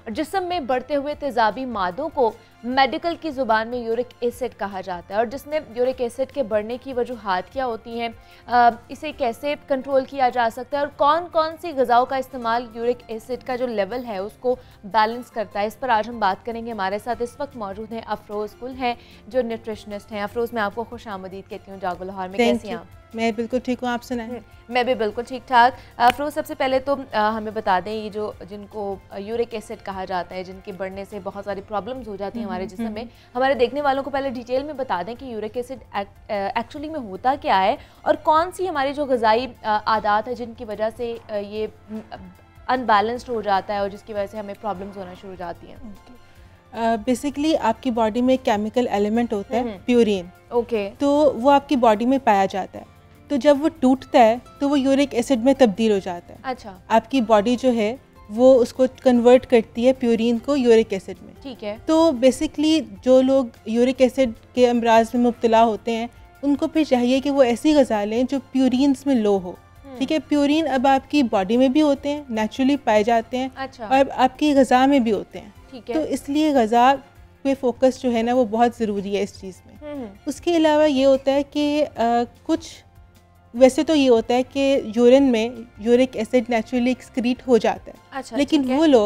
जिस्म में बढ़ते हुए तेजाबी मादों को मेडिकल की ज़ुबान में यूरिक एसिड कहा जाता है, और जिसमें यूरिक एसिड के बढ़ने की वजूहात क्या होती हैं, इसे कैसे कंट्रोल किया जा सकता है, और कौन कौन सी ग़िज़ाओं का इस्तेमाल यूरिक एसिड का जो लेवल है उसको बैलेंस करता है, इस पर आज हम बात करेंगे। हमारे साथ इस वक्त मौजूद हैं अफरोज़ गुल हैं, जो न्यूट्रिशनिस्ट हैं। अफरोज़, मैं आपको खुश आमदीद कहती हूँ जागो लाहौर में। कैसी हैं आप? मैं बिल्कुल ठीक हूँ, आप सुनाएं। मैं भी बिल्कुल ठीक ठाक। अफरोज़, सबसे पहले तो हमें बता दें, ये जो जिनको यूरिक एसिड कहा जाता है, जिनके बढ़ने से बहुत सारी प्रॉब्लम्स हो जाती हैं हमारे जिस्म में, हमारे देखने वालों को पहले डिटेल में बता दें कि यूरिक एसिड एक्चुअली में होता क्या है, और कौन सी हमारी जो ग़िज़ाई आदात है जिनकी वजह से ये अनबैलेंस्ड हो जाता है और जिसकी वजह से हमें प्रॉब्लम्स होना शुरू हो जाती हैं। बेसिकली आपकी बॉडी में एक केमिकल एलिमेंट होता है प्यूरिन। ओके। तो वो आपकी बॉडी में पाया जाता है, तो जब वो टूटता है तो वो यूरिक एसिड में तब्दील हो जाता है। अच्छा। आपकी बॉडी जो है वो उसको कन्वर्ट करती है प्यूरिन को यूरिक एसिड में। ठीक है। तो बेसिकली जो लोग यूरिक एसिड के अमराज में मुब्तला होते हैं उनको फिर चाहिए कि वो ऐसी ग़िज़ा लें जो प्यूरिन्स में लो हो। ठीक है, प्यूरिन अब आपकी बॉडी में भी होते हैं, नेचुरली पाए जाते हैं। अच्छा। और आपकी ग़िज़ा में भी होते हैं। ठीक है। तो इसलिए ग़िज़ा पे फोकस जो है ना वो बहुत ज़रूरी है इस चीज़ में। उसके अलावा ये होता है कि कुछ वैसे तो ये होता है कि यूरिन में यूरिक एसिड नेचुरली एक्सक्रीट हो जाता है। अच्छा, लेकिन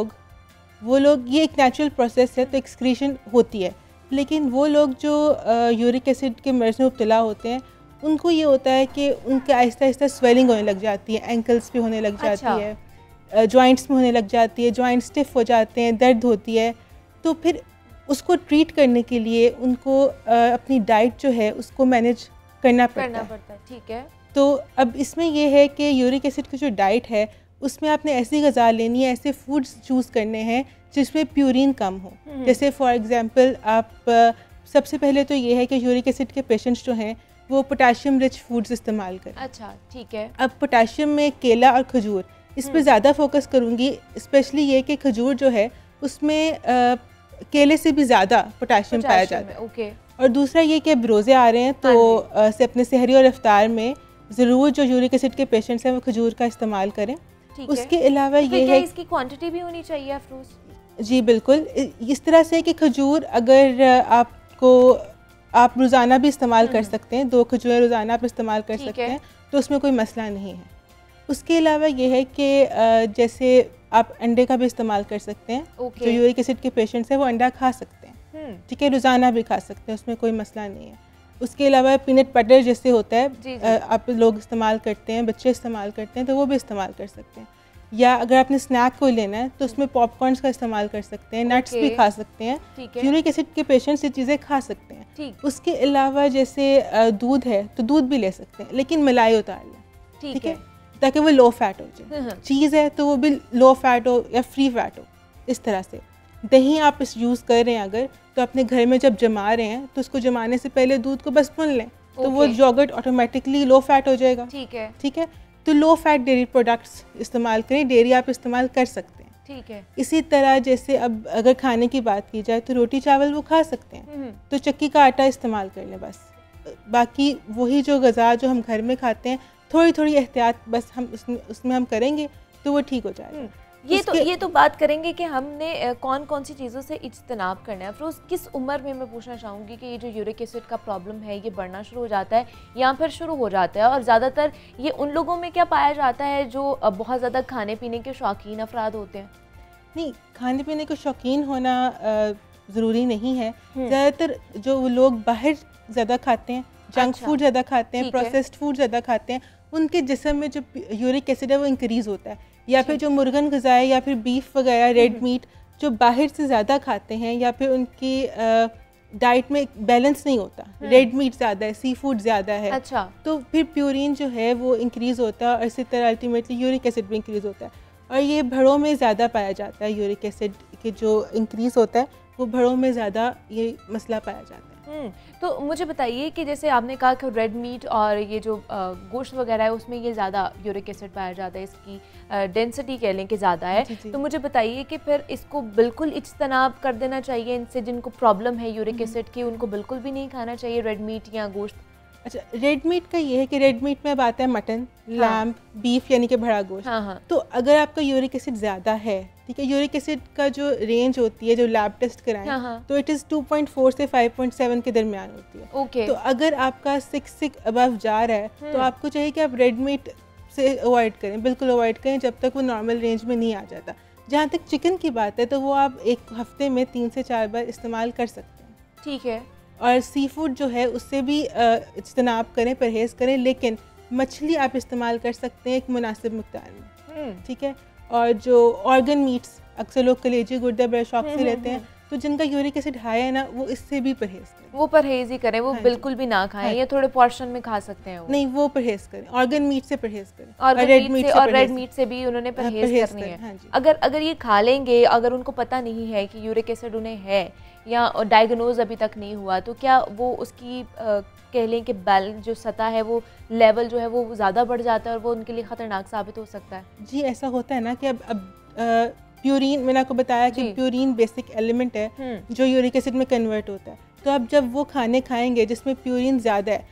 वो लोग ये एक नेचुरल प्रोसेस है, तो एक्सक्रीशन होती है। लेकिन वो लोग जो यूरिक एसिड के मर्ज़ में मुब्तला होते हैं उनको ये होता है कि उनके आहिस्ता आहिस्ता स्वेलिंग होने लग जाती है, एंकल्स पे होने लग जाती है, जॉइंट्स में होने लग जाती है, जॉइंट स्टिफ हो जाते हैं, दर्द होती है। तो फिर उसको ट्रीट करने के लिए उनको अपनी डाइट जो है उसको मैनेज करना पड़ता है। ठीक है। तो अब इसमें यह है कि यूरिक एसिड की जो डाइट है उसमें आपने ऐसी ग़िज़ा लेनी है, ऐसे फूड्स चूज़ करने हैं जिसमें प्यूरिन कम हो। जैसे फॉर एग्जांपल आप सबसे पहले तो ये है कि यूरिक एसिड के पेशेंट्स जो हैं वो पोटाशियम रिच फूड्स इस्तेमाल करें। अच्छा, ठीक है। अब पोटाशियम में केला और खजूर, इस पर ज़्यादा फोकस करूँगी, स्पेशली ये कि खजूर जो है उसमें केले से भी ज़्यादा पोटाशियम पाया जाता है। ओके। और दूसरा ये कि अब रोज़े आ रहे हैं तो से अपने सहरी और इफ्तार में ज़रूर जो यूरिक एसिड के पेशेंट्स हैं वो खजूर का इस्तेमाल करें। उसके अलावा ये है इसकी क्वांटिटी भी होनी चाहिए अफरोज़? जी बिल्कुल, इस तरह से कि खजूर अगर आप रोज़ाना भी इस्तेमाल कर सकते हैं, 2 खजूरें रोज़ाना आप इस्तेमाल कर सकते हैं, तो उसमें कोई मसला नहीं है। उसके अलावा ये है कि जैसे आप अंडे का भी इस्तेमाल कर सकते हैं। जो यूरिक एसिड के पेशेंट्स हैं वो अंडा खा सकते हैं। ठीक है, रोज़ाना भी खा सकते हैं, उसमें कोई मसला नहीं है। उसके अलावा पीनट बटर जैसे होता है आप लोग इस्तेमाल करते हैं, बच्चे इस्तेमाल करते हैं, तो वो भी इस्तेमाल कर सकते हैं। या अगर आपने स्नैक कोई लेना है तो उसमें पॉपकॉर्न्स का इस्तेमाल कर सकते हैं, नट्स भी खा सकते हैं। यूरिक एसिड के पेशेंट्स ये चीज़ें खा सकते हैं। उसके अलावा जैसे दूध है तो दूध भी ले सकते हैं, लेकिन मलाई उतार लें। ठीक है, ताकि वो लो फैट हो जाए। चीज़ है तो वो भी लो फैट हो या फ्री फैट हो। इस तरह से दही आप इस यूज़ कर रहे हैं अगर, तो अपने घर में जब जमा रहे हैं तो उसको जमाने से पहले दूध को बस भून लें, तो वो योगर्ट ऑटोमेटिकली लो फैट हो जाएगा। ठीक है। ठीक है, तो लो फैट डेयरी प्रोडक्ट्स इस्तेमाल करें, डेयरी आप इस्तेमाल कर सकते हैं। ठीक है। इसी तरह जैसे अब अगर खाने की बात की जाए तो रोटी चावल वो खा सकते हैं, तो चक्की का आटा इस्तेमाल कर लें बस। बाकी वही जो ग़िज़ा जो हम घर में खाते हैं थोड़ी थोड़ी एहतियात बस हम उसमें हम करेंगे तो वो ठीक हो जाएगा। ये तो बात करेंगे कि हमने कौन कौन सी चीज़ों से इज्तनाब करना है। अफरोज़, किस उम्र में मैं पूछना चाहूँगी कि ये जो यूरिक एसिड का प्रॉब्लम है ये बढ़ना शुरू हो जाता है या फिर शुरू हो जाता है, और ज़्यादातर ये उन लोगों में क्या पाया जाता है जो बहुत ज़्यादा खाने पीने के शौकीन अफराद होते हैं? नहीं, खाने पीने के शौकीन होना ज़रूरी नहीं है। ज़्यादातर जो लोग बाहर ज़्यादा खाते हैं, जंक फूड ज़्यादा खाते हैं, प्रोसेस्ड फूड ज़्यादा खाते हैं, उनके जिस्म में जो यूरिक एसिड है वो इंक्रीज़ होता है। या फिर जो मुर्गन ग़िज़ा है या फिर बीफ वगैरह, रेड मीट जो बाहर से ज़्यादा खाते हैं, या फिर उनकी डाइट में बैलेंस नहीं होता, रेड मीट ज़्यादा है, सी फूड ज़्यादा है। अच्छा। तो फिर प्यूरिन जो है वो इंक्रीज़ होता है और इसी तरह अल्टीमेटली यूरिक एसिड भी इंक्रीज़ होता है। और ये भड़ों में ज़्यादा पाया जाता है, यूरिक एसिड के जो इंक्रीज़ होता है वो भड़ों में ज़्यादा ये मसला पाया जाता है। तो मुझे बताइए कि जैसे आपने कहा कि रेड मीट और ये जो गोश्त वगैरह है उसमें ये ज़्यादा यूरिक एसिड पाया जाता है, इसकी डेंसिटी कह लें कि ज़्यादा है। तो मुझे बताइए कि फिर इसको बिल्कुल इज्तनाब कर देना चाहिए इनसे, जिनको प्रॉब्लम है यूरिक एसिड की उनको बिल्कुल भी नहीं खाना चाहिए रेड मीट या गोश्त? अच्छा, रेड मीट का ये है कि रेड मीट में अब आता है मटन, लैम्ब, बीफ यानी कि भड़ा गोश्त। तो अगर आपका यूरिक एसिड ज़्यादा है, ठीक है, यूरिक एसिड का जो रेंज होती है जो लैब टेस्ट कराएं तो इट इज़ 2.4 से 5.7 के दरमियान होती है। तो अगर आपका 6 से अबव जा रहा है तो आपको चाहिए कि आप रेड मीट से अवॉइड करें, बिल्कुल अवॉइड करें जब तक वो नॉर्मल रेंज में नहीं आ जाता। जहाँ तक चिकन की बात है तो वो आप एक हफ्ते में 3 से 4 बार इस्तेमाल कर सकते हैं। ठीक है। और सी फूड जो है उससे भी इज्तनाब करें, परहेज़ करें, लेकिन मछली आप इस्तेमाल कर सकते हैं एक मुनासिब मिक़दार में। ठीक है। और जो ऑर्गन मीट्स, अक्सर लोग कलेजी गुर्दा बड़े शौक से लेते हैं, तो जिनका यूरिक एसिड हाई है ना, वो इससे भी परहेज़ करें। वो परहेज़ ही करें, वो बिल्कुल भी ना खाएं, या थोड़े पोर्शन में खा सकते हैं वो। नहीं, वो परहेज़ करें, ऑर्गन मीट से परहेज़ करें, और रेड मीट से भी उन्होंने परहेज़ करनी है। अगर ये खा लेंगे, अगर उनको पता नहीं है कि यूरिक एसिड उन्हें है या डायग्नोज अभी तक नहीं हुआ, तो क्या वो उसकी कह लें कि बैलेंस जो सतह है, वो लेवल जो है वो ज़्यादा बढ़ जाता है और वो उनके लिए ख़तरनाक साबित हो सकता है? जी, ऐसा होता है ना कि अब प्यूरिन, मैंने आपको बताया कि प्यूरिन बेसिक एलिमेंट है जो यूरिक एसिड में कन्वर्ट होता है। तो अब जब वो खाने खाएंगे जिसमें प्यूरिन ज़्यादा है,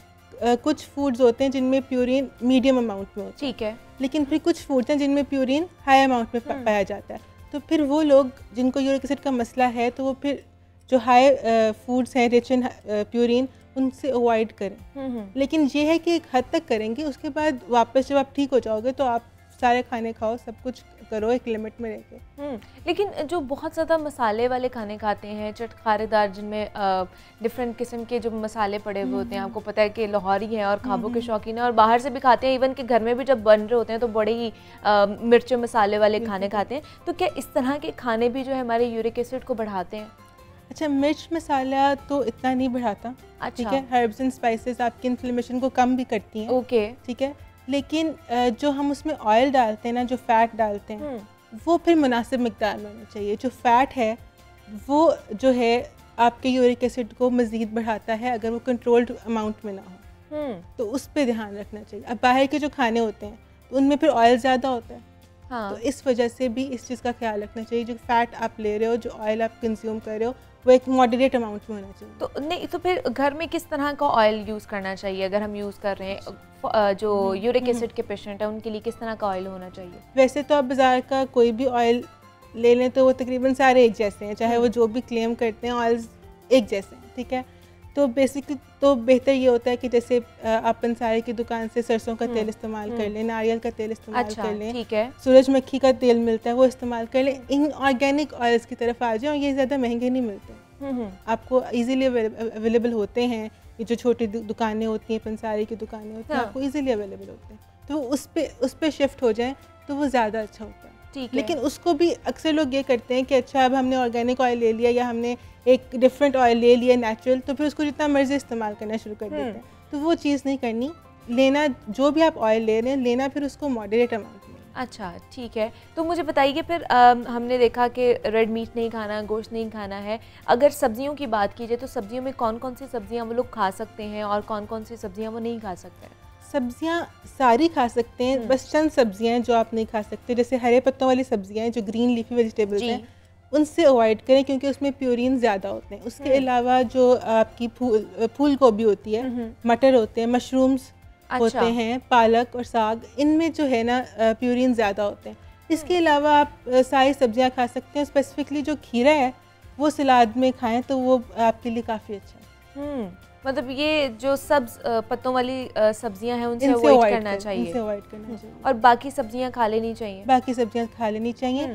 कुछ फूड्स होते हैं जिनमें प्यूरिन मीडियम अमाउंट में होता है, ठीक है, लेकिन फिर कुछ फूड्स हैं जिनमें प्यूरिन हाई अमाउंट में पाया जाता है। तो फिर वो लोग जिनको यूरिक एसिड का मसला है, तो वो फिर जो हाई फूड्स हैं रिच इन प्यूरिन, उनसे अवॉइड करें। लेकिन ये है कि एक हद तक करेंगे, उसके बाद वापस जब आप ठीक हो जाओगे तो आप सारे खाने खाओ, सब कुछ करो एक लिमिट में रहकर। लेकिन जो बहुत ज़्यादा मसाले वाले खाने खाते हैं, चटखारेदार, जिनमें डिफरेंट किस्म के जो मसाले पड़े हुए होते हैं, आपको पता है कि लाहौरी हैं और खाबों के शौकीन हैं और बाहर से भी खाते हैं, इवन कि घर में भी जब बन रहे होते हैं तो बड़े ही मिर्च मसाले वाले खाने खाते हैं, तो क्या इस तरह के खाने भी जो है हमारे यूरिक एसिड को बढ़ाते हैं? अच्छा, मिर्च मसाला तो इतना नहीं बढ़ाता, ठीक है, हर्ब्स एंड स्पाइसेस आपकी इन्फ्लेमेशन को कम भी करती हैं, ओके, ठीक है, लेकिन जो हम उसमें ऑयल डालते हैं ना, जो फ़ैट डालते हैं, वो फिर मुनासिब मिक़दार में होना चाहिए। जो फ़ैट है वो जो है आपके यूरिक एसिड को मज़ीद बढ़ाता है अगर वो कंट्रोल्ड अमाउंट में ना हो, तो उस पर ध्यान रखना चाहिए। अब बाहर के जो खाने होते हैं तो उनमें फिर ऑयल ज़्यादा होता है, हाँ, तो इस वजह से भी इस चीज़ का ख्याल रखना चाहिए। जो फ़ैट आप ले रहे हो, जो ऑयल आप कंज्यूम कर रहे हो, वो एक मॉडरेट अमाउंट में होना चाहिए। तो नहीं, तो फिर घर में किस तरह का ऑयल यूज़ करना चाहिए अगर हम यूज़ कर रहे हैं? जो यूरिक एसिड के पेशेंट हैं उनके लिए किस तरह का ऑयल होना चाहिए? वैसे तो आप बाज़ार का कोई भी ऑयल ले लें तो वो तकरीबन सारे एक जैसे हैं, चाहे वो जो भी क्लेम करते हैं ऑयल्स एक जैसे हैं, ठीक है। तो बेसिकली तो बेहतर ये होता है कि जैसे आप पंसारी की दुकान से सरसों का तेल इस्तेमाल कर लें, नारियल का तेल इस्तेमाल कर लें, ठीक है, सूरजमुखी का तेल मिलता है वो इस्तेमाल कर लें। इन ऑर्गेनिक ऑयल्स की तरफ आ जाए और ये ज़्यादा महंगे नहीं मिलते, आपको ईजीली अवेलेबल होते हैं। ये जो छोटी दुकानें होती हैं, पंसारी की दुकानें होती हैं, आपको इजीली अवेलेबल होते हैं, तो उस पे शिफ्ट हो जाएं तो वो ज़्यादा अच्छा होता है। ठीक है। लेकिन उसको भी अक्सर लोग ये करते हैं कि अच्छा अब हमने ऑर्गेनिक ऑयल ले लिया या हमने एक डिफरेंट ऑयल ले लिया नेचुरल, तो फिर उसको जितना मर्जी इस्तेमाल करना शुरू कर देते हैं। तो वो चीज़ नहीं करनी, लेना जो भी आप ऑयल ले रहे हैं लेना फिर उसको मॉडरेट अमाउंट में। अच्छा, ठीक है। तो मुझे बताइए फिर हमने देखा कि रेड मीट नहीं खाना, गोश्त नहीं खाना है, अगर सब्जियों की बात कीजिए तो सब्जियों में कौन कौन सी सब्जियां वो लोग खा सकते हैं और कौन कौन सी सब्जियां वो नहीं खा सकते हैं? सब्जियां सारी खा सकते हैं, बस चंद सब्जियां हैं जो आप नहीं खा सकते, जैसे हरे पत्तों वाली सब्जियां हैं जो ग्रीन लीफी वेजिटेबल्स हैं, उनसे अवॉइड करें क्योंकि उसमें प्यूरिन ज़्यादा होते हैं। उसके अलावा जो आपकी फूल गोभी होती है, मटर होते हैं, मशरूम्स होते हैं, पालक और साग, इनमें जो है ना प्यूरिन ज़्यादा होते हैं। इसके अलावा आप सारी सब्जियां खा सकते हैं, स्पेसिफिकली जो खीरा है वो सलाद में खाएं तो वो आपके लिए काफ़ी अच्छा है। मतलब ये जो सब्ज पत्तों वाली सब्जियां हैं उनसे अवॉइड करना चाहिए, और बाकी सब्जियां खा लेनी चाहिए। बाकी सब्जियां खा लेनी चाहिए।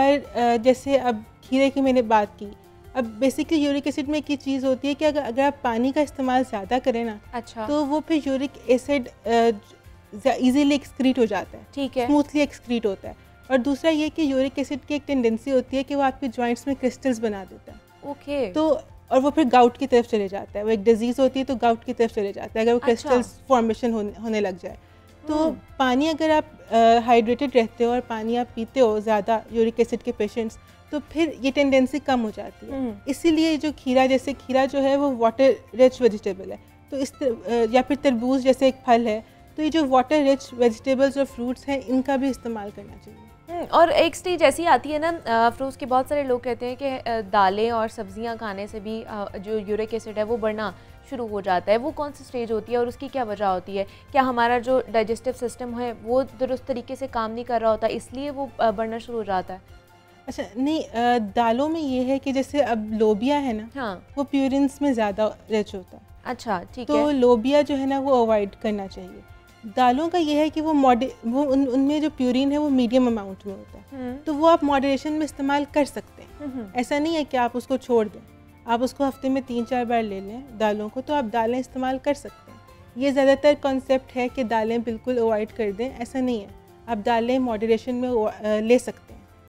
और जैसे अब खीरे की मैंने बात की, अब बेसिकली यूरिक एसिड में एक चीज़ होती है कि अगर आप पानी का इस्तेमाल ज़्यादा करें ना, अच्छा, तो वो फिर यूरिक एसिड इजीली एक्सक्रीट हो जाता है, ठीक है, स्मूथली एक्सक्रीट होता है। और दूसरा ये कि यूरिक एसिड की एक टेंडेंसी होती है कि वो आपके जॉइंट्स में क्रिस्टल्स बना देता है, ओके, तो और वो फिर गाउट की तरफ चले जाता है। वो एक डिजीज़ होती है तो गाउट की तरफ चले जाता है अगर वो क्रिस्टल्स फॉर्मेशन होने लग जाए। तो पानी अगर आप हाइड्रेटेड रहते हो और पानी आप पीते हो ज़्यादा, यूरिक एसिड के पेशेंट्स, तो फिर ये टेंडेंसी कम हो जाती है। इसीलिए जो खीरा, जैसे खीरा जो है वो वाटर रिच वेजिटेबल है, तो या फिर तरबूज जैसे एक फल है, तो ये जो वाटर रिच वेजिटेबल्स और फ्रूट्स हैं इनका भी इस्तेमाल करना चाहिए। और एक स्टेज ऐसी आती है ना फ्रूट्स की, बहुत सारे लोग कहते हैं कि दालें और सब्जियां खाने से भी जो यूरिक एसिड है वो बढ़ना शुरू हो जाता है, वो कौन सी स्टेज होती है और उसकी क्या वजह होती है? क्या हमारा जो डाइजेस्टिव सिस्टम है वो दुरुस्त तरीके से काम नहीं कर रहा होता, इसलिए वो बढ़ना शुरू हो जाता है? अच्छा नहीं, दालों में ये है कि जैसे अब लोबिया है ना, हाँ, वो प्यूरिन्स में ज़्यादा रिच होता है। अच्छा ठीक है। तो लोबिया जो है ना वो अवॉइड करना चाहिए। दालों का ये है कि वो उनमें जो प्यूरिन है वो मीडियम अमाउंट में होता है, तो वो आप मॉडरेशन में इस्तेमाल कर सकते हैं। ऐसा नहीं है कि आप उसको छोड़ दें, आप उसको हफ्ते में 3-4 बार ले लें दालों को, तो आप दालें इस्तेमाल कर सकते हैं। ये ज़्यादातर कॉन्सेप्ट है कि दालें बिल्कुल अवॉइड कर दें, ऐसा नहीं है। आप दालें मॉडरेशन में ले सकते हैं।